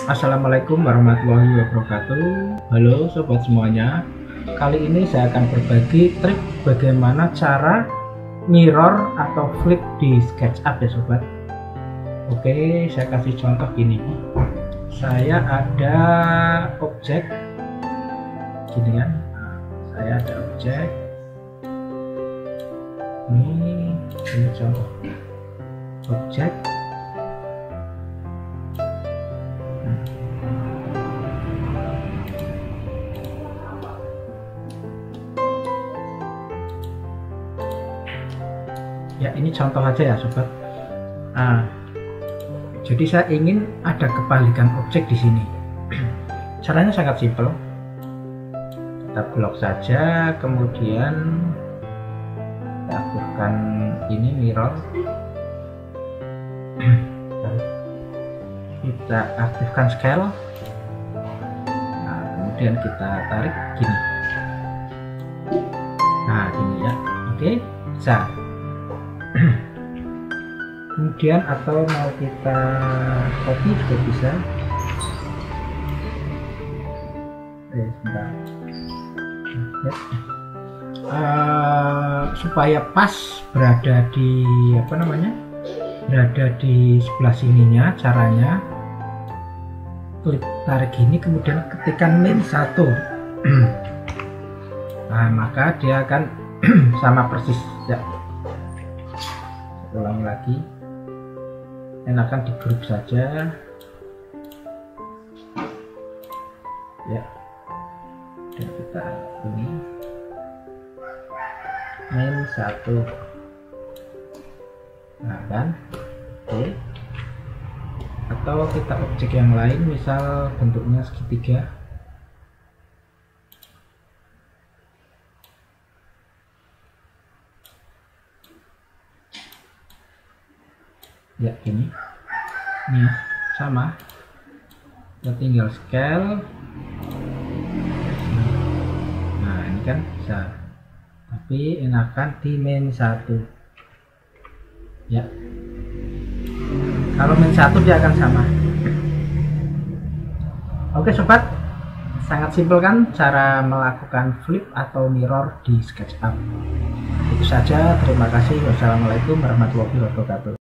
Assalamualaikum warahmatullahi wabarakatuh. Halo sobat semuanya. Kali ini saya akan berbagi trik bagaimana cara mirror atau flip di SketchUp ya sobat. Oke, saya kasih contoh gini. Saya ada objek gini kan. Saya ada objek. Ini contoh objek. Ya, ini contoh aja ya sobat. Jadi saya ingin ada kebalikan objek di sini. Caranya sangat simpel. Kita blok saja, kemudian kita aktifkan ini mirror. Kita aktifkan scale. Nah, kemudian kita tarik gini. Nah, gini ya. Oke, bisa. Kemudian atau mau kita copy juga bisa. Sebentar. Ya. Supaya pas berada di berada di sebelah sininya, caranya klik tarik gini, kemudian ketikkan -1. Nah, maka dia akan sama persis ya. Ulangi lagi, enakan di grup saja ya. Dan kita ini -1. Nah kan, oke. Atau kita objek yang lain, misal bentuknya segitiga. Ya, ini ya, sama. Kita tinggal scale. Nah, ini kan bisa, tapi enakan di -1 ya. Kalau -1 dia akan sama. Oke sobat, sangat simpel kan cara melakukan flip atau mirror di SketchUp. Itu saja, terima kasih. Wassalamualaikum warahmatullahi wabarakatuh.